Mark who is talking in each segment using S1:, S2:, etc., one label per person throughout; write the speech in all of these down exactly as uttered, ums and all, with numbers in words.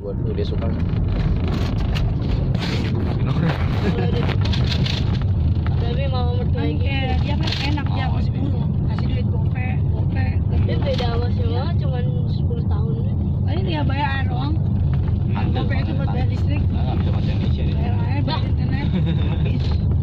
S1: buat lu, dia suka nggak?
S2: Tapi mama mertua gitu.
S3: Dia kan enak dia
S1: Oh,
S3: masih
S1: ini.
S3: dulu kasih duit gope gope.
S2: Dia beda sama si mama cuman sepuluh tahun.
S3: Ini dia bayar air doang.
S1: Andel
S3: Gope itu buat
S1: banget.
S3: bayar listrik,
S1: Nggak, nggak bisa bahasa Indonesia dia.
S3: bayar air, bayar internet. Habis.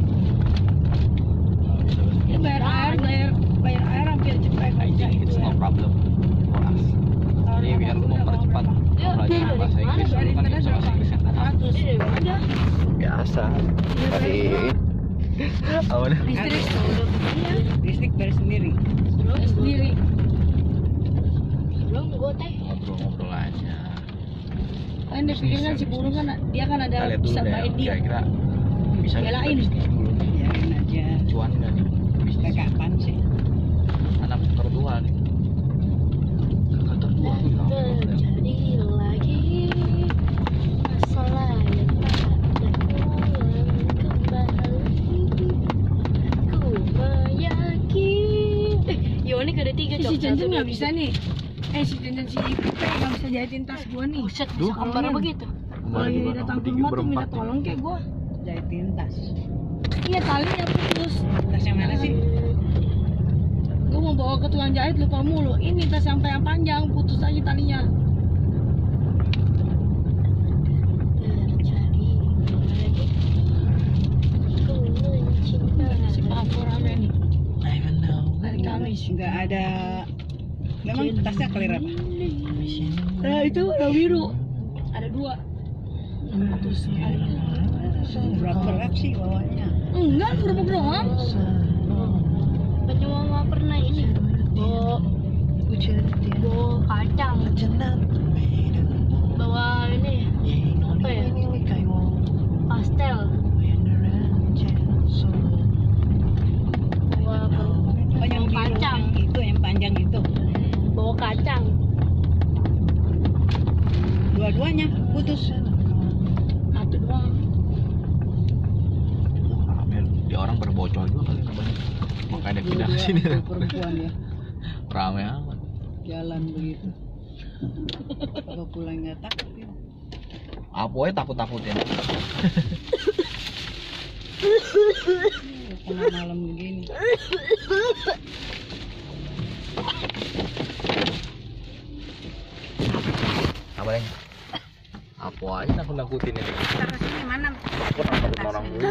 S1: Nggak bisa bahasa
S3: Dia bayar air, bayar bayar air hampir cepet
S1: I
S3: aja
S1: think
S3: gitu
S1: it's
S3: ya.
S1: no problem for us. Jadi biar lu mempercepat
S2: Dia
S1: belajar
S2: dia
S1: bahasa
S2: dari
S1: Inggris,
S2: mana?
S1: lu kan
S3: Internet
S1: bisa bahasa Inggris.
S3: empat ratus.
S2: Dia dari mana?
S1: Biasa. Dari apa nih?
S3: Listrik,
S2: Iya.
S3: listrik bayar sendiri.
S2: Belum
S3: Sendiri.
S2: Belum gua teh.
S1: Ngobrol-ngobrol aja.
S3: Kan dia pikir kan si burung kan dia kan
S1: Kita
S3: ada
S1: lihat dulu
S3: bisa
S1: deh,
S3: main dia.
S1: kira-kira bisa nggak kita
S3: Belain.
S1: bisnis dulu nih.
S3: Biarin aja.
S1: Cuan nggak nih? Bisnis.
S3: Kapan sih?
S1: Anak tertua nih. Kakak tertua tuh bilang,
S2: Terjadi lagi masalah yang tak terulang kembali. Ku meyakin. Eh, Yoni ada tiga
S3: Si
S2: cok.
S3: Cincin nggak bisa nih. Eh si Cincin si Pipe nggak bisa jahitin tas gua nih.
S2: Buset,
S1: Duh.
S2: bisa kembar begitu.
S3: Kalau dia datang ke rumah tuh minta tolong kayak gua.
S4: Jahitin tas.
S3: Iya talinya putus.
S4: Tas yang mana sih?
S3: Gua mau bawa ke tukang jahit lupa mulu. Ini tas sampai yang panjang putus aja talinya.
S2: Terjadi lagi. Ku mencintai.
S3: Si Pavo rame nih.
S1: I don't know.
S3: Hari Kamis.
S4: Nggak ada. Memang tasnya kelir apa?
S3: Nah itu warna biru. Ada dua. Putus sekali.
S4: Berat-berat sih bawanya.
S3: Enggak, kerupuk doang.
S2: Banyak mama pernah ini bawa bawa kacang, bawa ini apa ya, pastel, bawa apa?
S4: Oh yang
S2: Bawa
S4: biru,
S2: kacang,
S4: yang itu yang panjang itu.
S2: bawa kacang.
S4: Dua-duanya putus.
S3: Satu doang.
S1: Rame, dia orang berbocor juga kali namanya. Makanya dia pindah ke sini.
S4: Perempuan ya.
S1: Rame amat.
S4: Jalan begitu. Kalau pulang nggak takut ya.
S1: Apa ya takut-takutin?
S4: Tengah malam begini.
S1: Apa yang? Apa aja nakut-nakutin ini?
S3: Kita kesini mana?
S1: Aku nakutin orang dulu.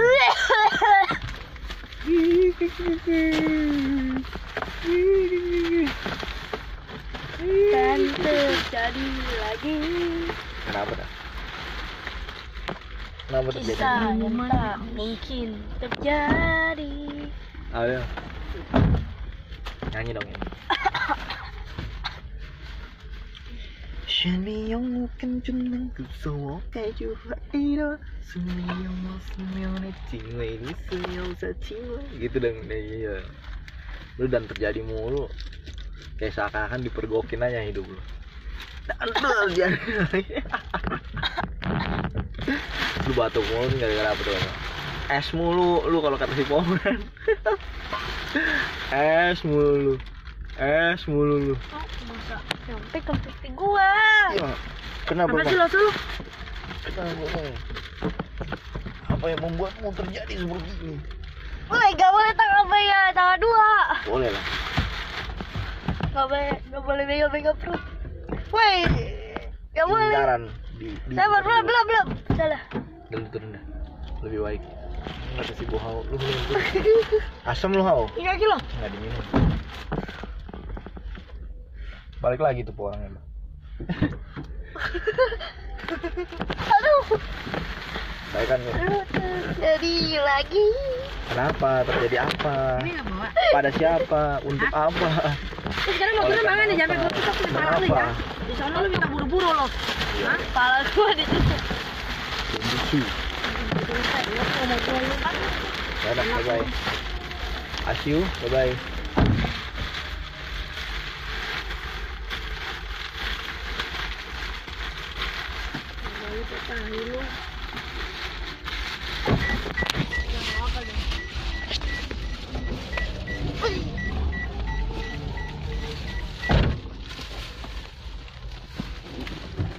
S2: Dan terjadi lagi
S1: Kenapa dah? Kenapa terjadi?
S2: kisah yang tak mungkin terjadi.
S1: Ayo. Nyanyi dong ini. 是你用无根就能够做我该就爱的，是你用我寺庙的敬畏，你是有在听我 gitu dong. Iya. Lu dan terjadi mulu. Kayak seakan-akan dipergokin aja hidup lu. Dan terjadi. Lu batuk mulu nih gara-gara apa tuh? Es mulu lu kalau kata si Pomen. Es mulu lu. Es mulu lu.
S2: Oh, masa sampai ke pipi gua.
S1: Iya. Kenapa,
S3: Apa
S1: Bang?
S3: sih lo tuh?
S1: Kenapa, Bang? Apa yang membuatmu terjadi seperti ini?
S2: Woi, gak boleh tangan pegang tangan dua.
S1: Boleh lah.
S2: Gak boleh, gak boleh pegang-pegang perut. Woi, gak boleh.
S1: Lingkaran di, di
S2: Sabar, belum, belum, belum. Salah.
S1: Dan turun dah. Lebih baik. Nggak kasih bohau. Lu minum tuh. Asam lu hau.
S3: Tiga kilo.
S1: Nggak diminum. Balik lagi tuh po orangnya.
S2: Aduh,
S1: Saya kan
S2: aduh, terjadi lagi.
S1: kenapa? Terjadi apa?
S3: Ini nggak bawa.
S1: Pada siapa? Untuk apa?
S3: Terus sekarang mobilnya
S1: Oleh
S3: mana nih?
S1: karena
S3: Jangan
S1: apa?
S3: gue tutup nih parah lu ya.
S1: Kenapa?
S3: Di sana lu minta buru-buru lo. Hah?
S2: Kepala gua ditutup.
S1: Kondisi. Dadah, bye bye. Asiu, bye bye.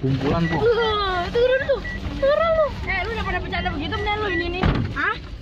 S1: kumpulan po.
S2: Uh, turun tuh, turun lu. Eh, lu udah pada bercanda begitu, mending lu ini nih. Hah?